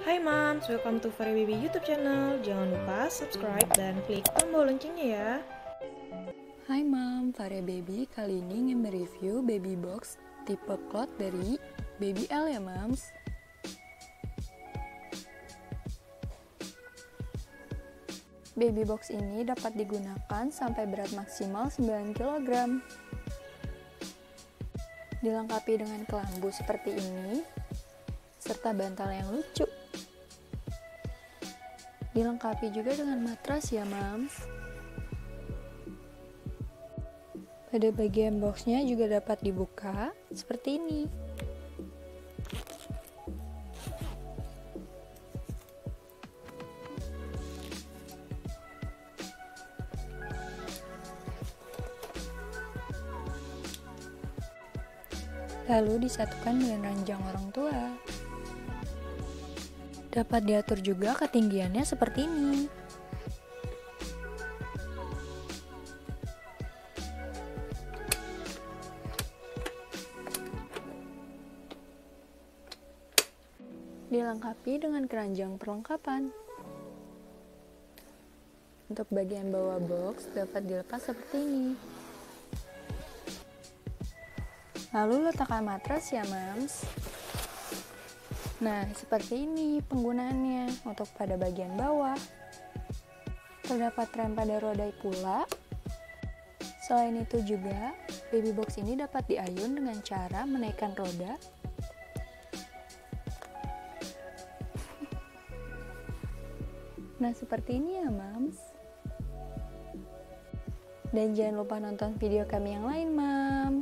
Hai Moms, welcome to Furry Baby YouTube channel. Jangan lupa subscribe dan klik tombol loncengnya ya. Hai Mam, Varia Baby kali ini ingin mereview baby box tipe cloth dari Baby L ya Mams. Baby box ini dapat digunakan sampai berat maksimal 9 kg. Dilengkapi dengan kelambu seperti ini, serta bantal yang lucu. Dilengkapi juga dengan matras ya Mams. Pada bagian boxnya juga dapat dibuka seperti ini. Lalu disatukan dengan ranjang orang tua. Dapat diatur juga ketinggiannya seperti ini. Dilengkapi dengan keranjang perlengkapan. Untuk bagian bawah box dapat dilepas seperti ini. Lalu letakkan matras ya Mams. Nah, seperti ini penggunaannya untuk pada bagian bawah. Terdapat rem pada roda pula. Selain itu juga, baby box ini dapat diayun dengan cara menaikkan roda. Nah, seperti ini ya Mams. Dan jangan lupa nonton video kami yang lain Mams.